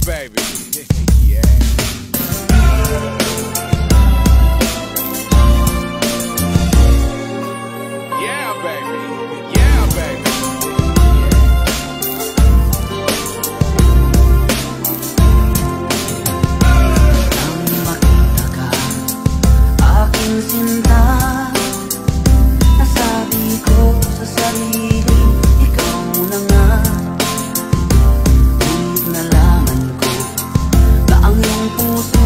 baby. Yeah. Yeah, baby. Yeah, baby. Nang makita ka, aking sinta, nasabi ko sa sarili, ikaw na nga. Ngunit nalaman ko na ang iyong puso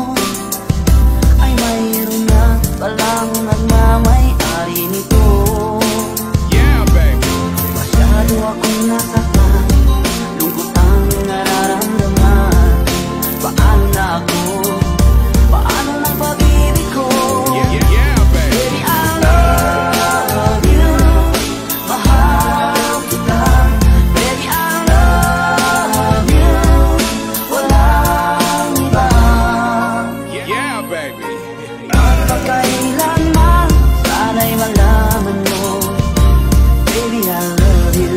ay mayroon na palang nagmamay-ari nito. Yeah, baby. Masyado akong nasaktan, lungkot ang nararamdaman. Paano na ako? Paano na pag-ibig ko? Yeah, baby. Baby, I love you, mahal kita. Baby, I love you, walang iba. Yeah, baby. Pagkailanman, sana'y malaman mo, baby, I love you.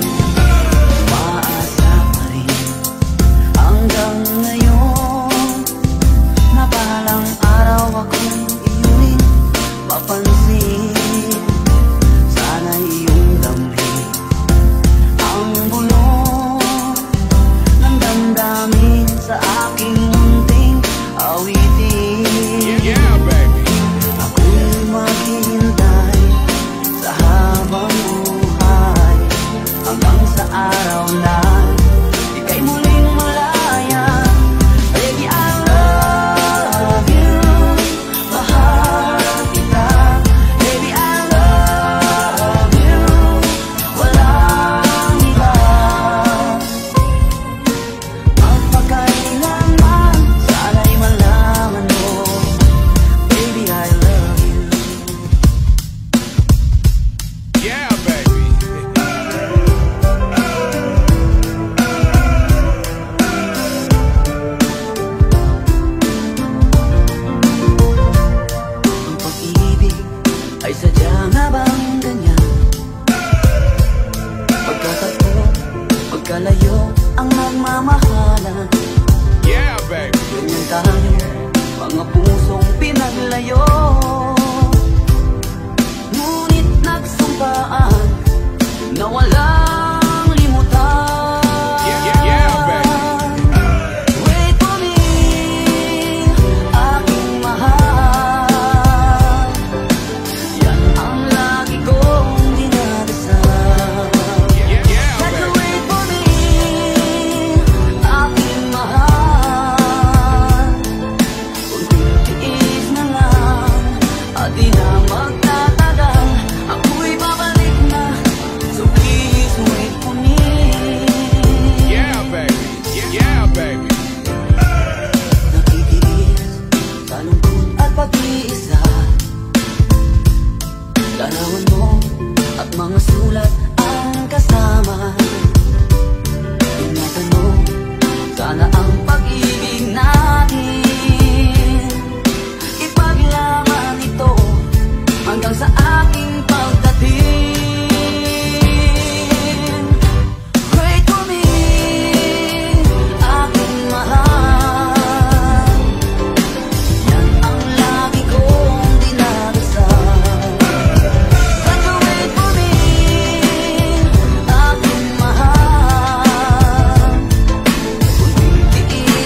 Maasa pa rin hanggang ngayon, na balang araw akong iyu'y mapansin. Sana iyong damhin ang bulong ng damdamin sa aking munting awitin. Yeah, baby. Ako'y maghihintay sa habang buhay, hanggang sa araw na ika'y muling malaya. Baby, I love you, mahal kita. Baby, I love you, walang iba. Magpakailanman, sana'y malaman mo, baby, I love you. Yeah, baby. Ang pag-ibig ay sadya nga bang ganyan? Pagkatagpo, pagkalayo ang nagmamahalan. Yeah, baby. Ganyan tayo, mga pusong pinaglayo. Ngunit nagsumpaan na walang limutan. Yeah, baby. Wait for me, aking mahal. Yan ang lagi kong dinadasal. Yeah, Can you baby. wait for me, aking mahal? Kunting tiis na lang at di na magtatagal, ako'y babalik na. So please wait for me. Yeah, baby. Yeah, baby. Nakitiis sa lungkot at pag-iisa, larawan mo at mga sulat ang kasama. Ingatan mo, sana ang pag-ibig natin ipaglaban ito hanggang sa aking pagdating. Wait for me, aking mahal. Yan ang lagi kong dinadasal. Can you wait for me, aking mahal? Kunting tiis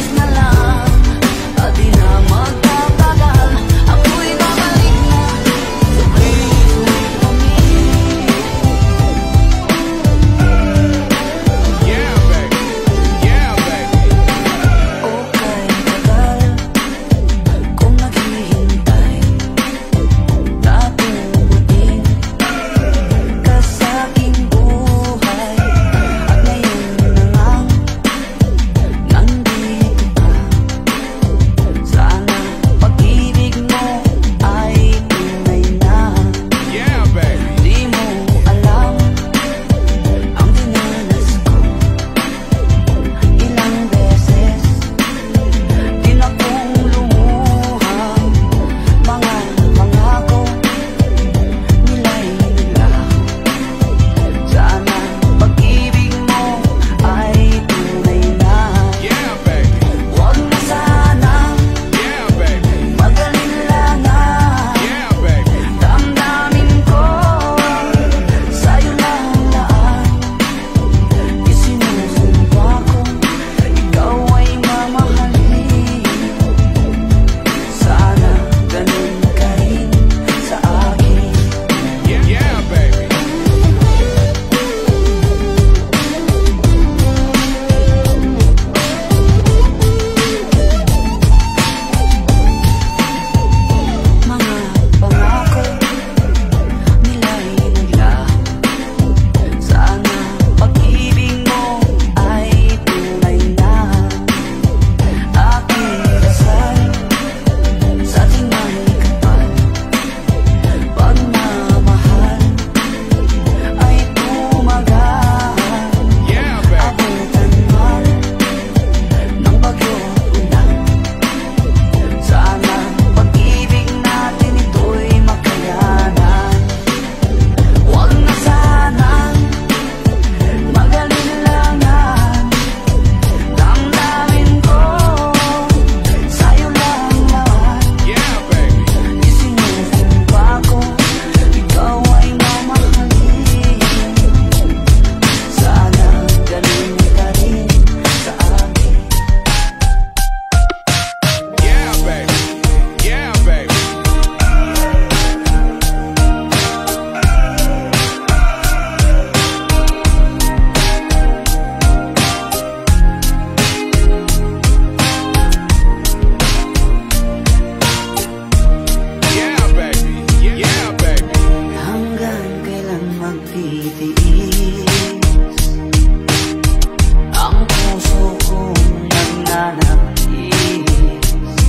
nagtitiis. Ang puso kong nagnanais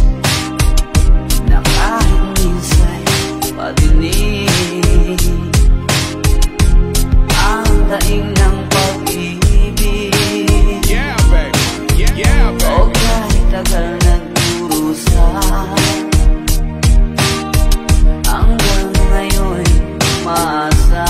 na kahit minsa'y padinig ang daing ng pag-ibig. Yeah, baby. Yeah, O baby. kahit tagal nagdurusa, hanggang ngayon umaasa.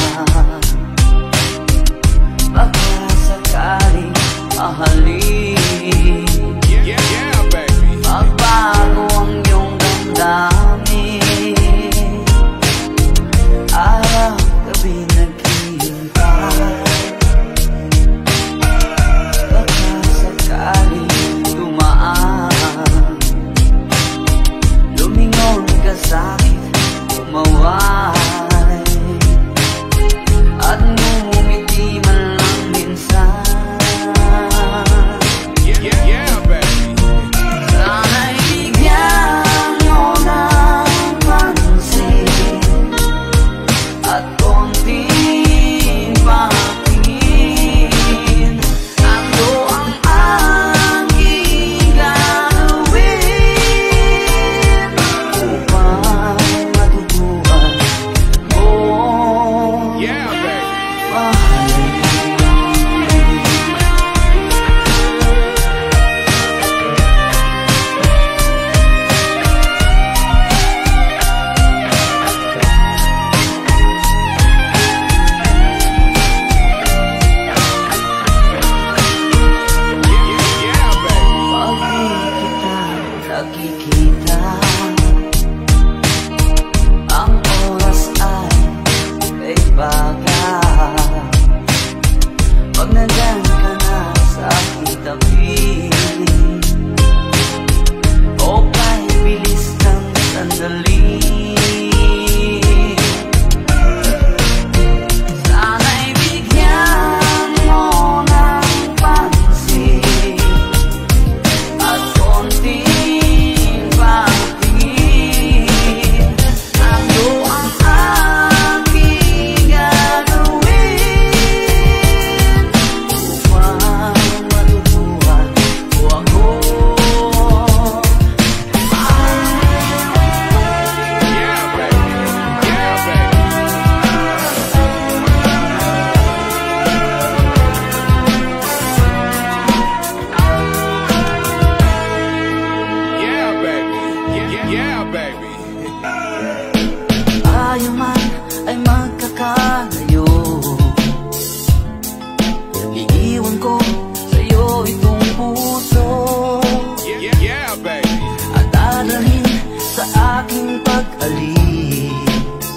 Baka sakaling mahalin, Yeah, baby. magbago ang iyong damdamin. Araw-gabi naghihintay, baka sakaling dumaan, lumingon ka sa'kin, umaway, at ngumiti man lang minsan. Yeah, baby. Sana'y bigyan mo ng pansin at konting pakin. Ano ang aking gagawin upang matutuhan mo Yeah, baby. mahalin? Yeah, baby. Pag di kita nakikita, ang oras ay kaibaga. Pag nandyan ka na sa aking tabi, o kay bilis ng sandali, sana'y bigyan mo ng pansin at konting pakin. Ano ang aking gagawin upang matutuhan mo ako? Yeah, baby. Yeah, baby. Yeah, baby. Yeah, baby. Tayo man ay magkakalayo, iiwan ko sa'yo itong puso Yeah, baby. at dadalhin sa aking pag-alis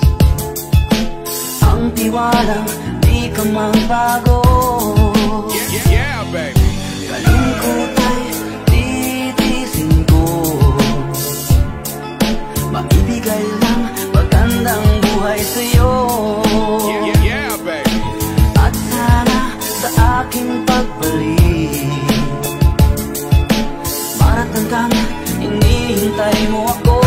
ang tiwalang di ka magbago. Yeah, baby. Kalungkot ay titisin ko, maibigay lang magandang buhay sa'yo. Yeah, baby. At sana sa aking pagbalik, maratan kang inihintay mo ako.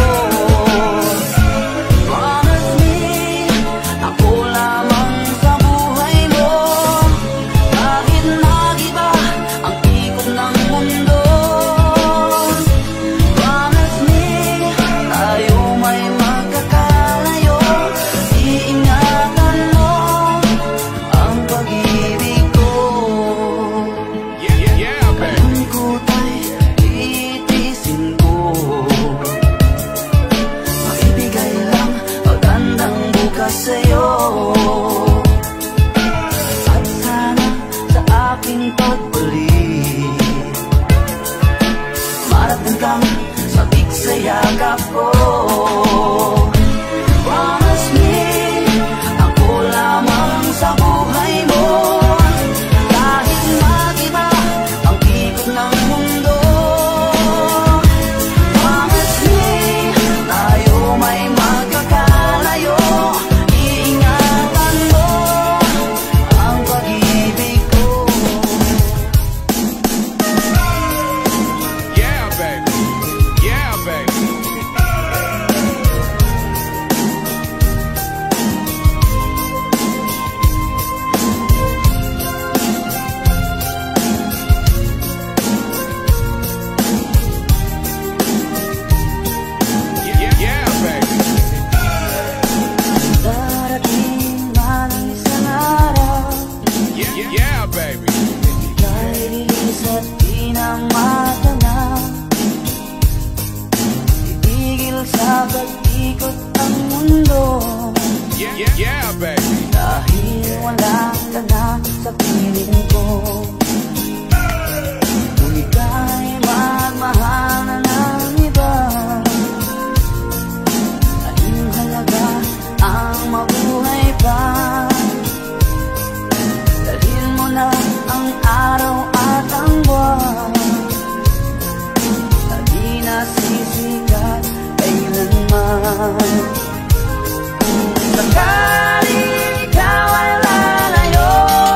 Promise me, ako lamang sa buhay mo, kahit nag-iba ang ikot ng mundo. Promise me, tayo may magkasama umikot ang mundo. Yeah, baby. Dahil wala ka na sa piling ko. Kung ika'y magmahal na ng iba, ang halaga ang mabuhay pa. Dalhin mo na ang araw at ang buwan, na di nasisikat kailanman. Sakaling ikaw ay lalayo,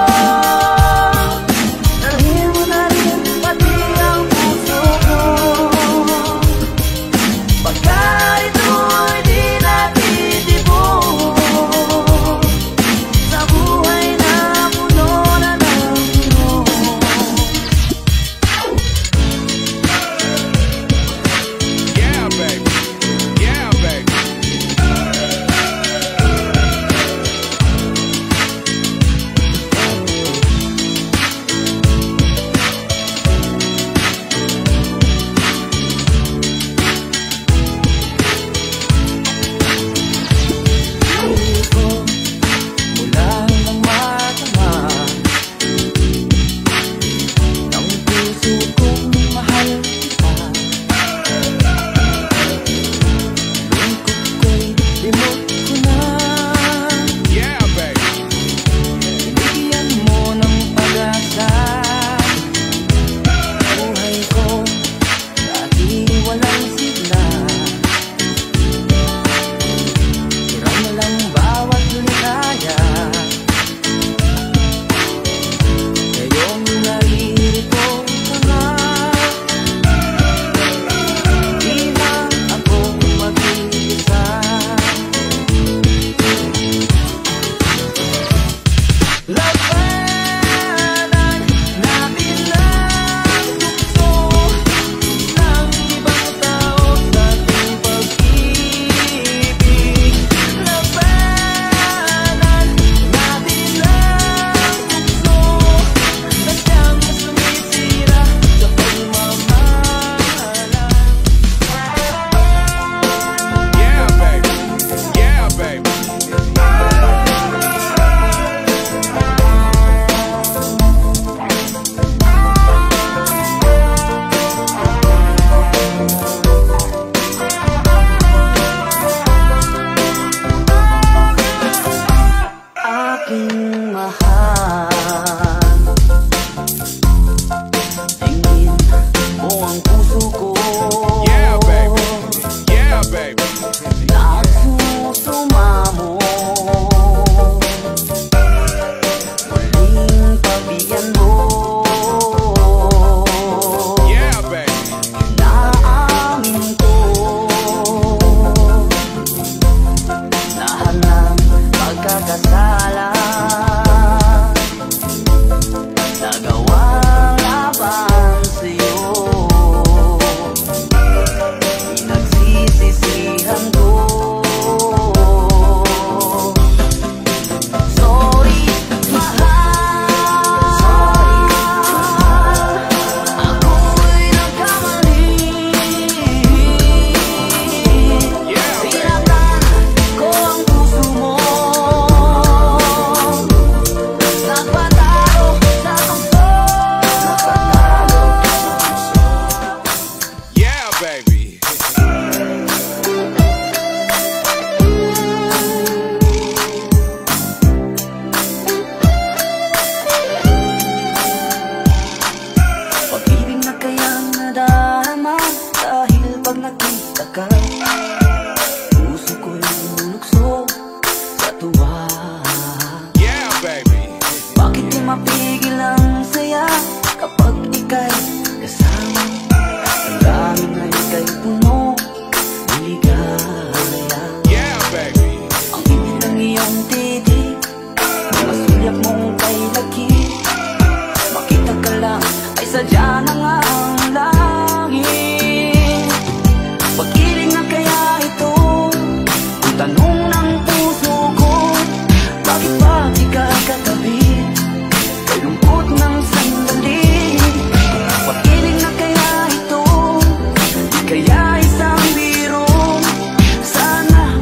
dalhin mo na rin pati ang puso ko. Pagkat ito'y di natitibok sa buhay na puno na ng gulo. Yeah, baby. Yeah, baby. mapigil ang saya kapag ika'y kasama. Ang daming ay ika'y puno ng ligaya. Yeah, baby. Ang ibig ng iyong titig, mga sulyap mong kay laki. Makita ka lang ay sadya na nga ang langit. Pag-ibig na kaya ito, ang tanong ng puso ko, bakit ba di ka katabi? Kay lungkot ng sandali. Pag-ibig na kaya ito, di kaya isang biro. Sana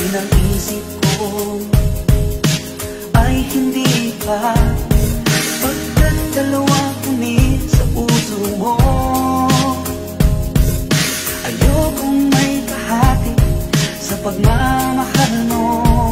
ng isip ko ay hindi pa pagkat dalawa kami sa puso mo. Ayokong may kahati sa pagmamahal mo.